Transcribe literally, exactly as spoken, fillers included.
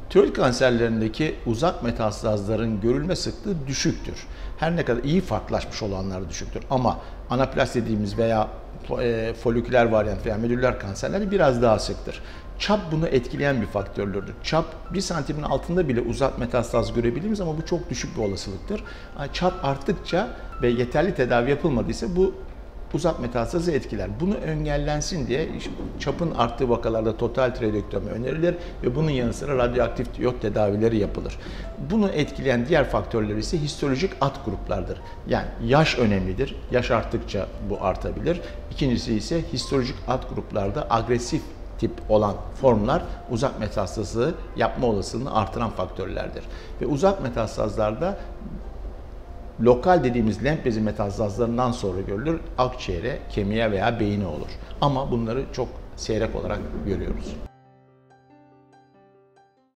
Tiroid kanserlerindeki uzak metastazların görülme sıklığı düşüktür. Her ne kadar iyi farklılaşmış olanlar düşüktür ama anaplasti dediğimiz veya e, foliküler varyant veya medüller kanserleri biraz daha sıktır. Çap bunu etkileyen bir faktördür. Çap bir santimin altında bile uzak metastaz görebiliriz ama bu çok düşük bir olasılıktır. Çap arttıkça ve yeterli tedavi yapılmadıysa bu uzak metastazı etkiler. Bunu engellensin diye çapın arttığı vakalarda total tiroidektomi önerilir ve bunun yanı sıra radyoaktif diyot tedavileri yapılır. Bunu etkileyen diğer faktörler ise histolojik alt gruplardır. Yani yaş önemlidir. Yaş arttıkça bu artabilir. İkincisi ise histolojik alt gruplarda agresif tip olan formlar uzak metastazı yapma olasılığını artıran faktörlerdir. Ve uzak metastazlarda lokal dediğimiz lenf bezi metastazlarından sonra görülür. Akciğere, kemiğe veya beyine olur. Ama bunları çok seyrek olarak görüyoruz.